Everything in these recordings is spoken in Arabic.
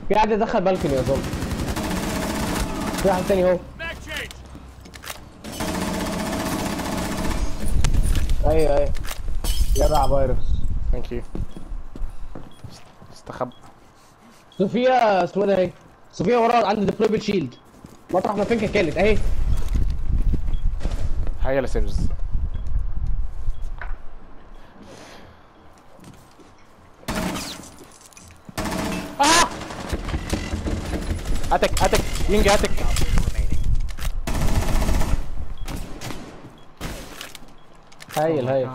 في حد دخل بالكوني اظن. في واحد تاني اهو. ايوه ايوه جدع فيروس. ثانك يو. استخب. صوفيا اسمه ده اهي. صوفيا ورا عند ديبلويبل شيلد مطرح ما فينكا كانت اهي. هيا لسيرز. اتك ينجي اتك. هايل هايل.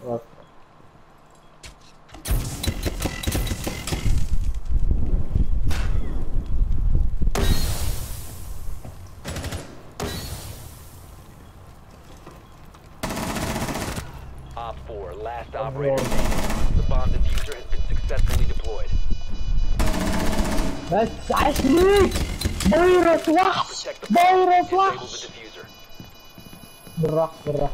Op 4, last operator standing. The bomb diffuser has been successfully deployed. بس عاش ليك فيروس وحش. فيروس وحش. بالراحة بالراحة.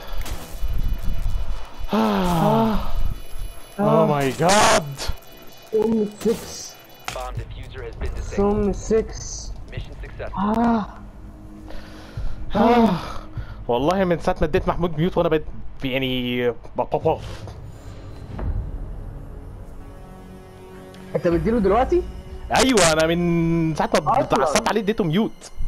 Oh my god. ام 6. Bomb diffuser has been disabled. ام 6. Mission successful. والله من ساعة ما اديت محمود ميوت وانا بقيت يعني انت بتديله دلوقتي؟ ايوه انا من ساعة ما أصلاً. اتعصبت عليه اديته ميوت.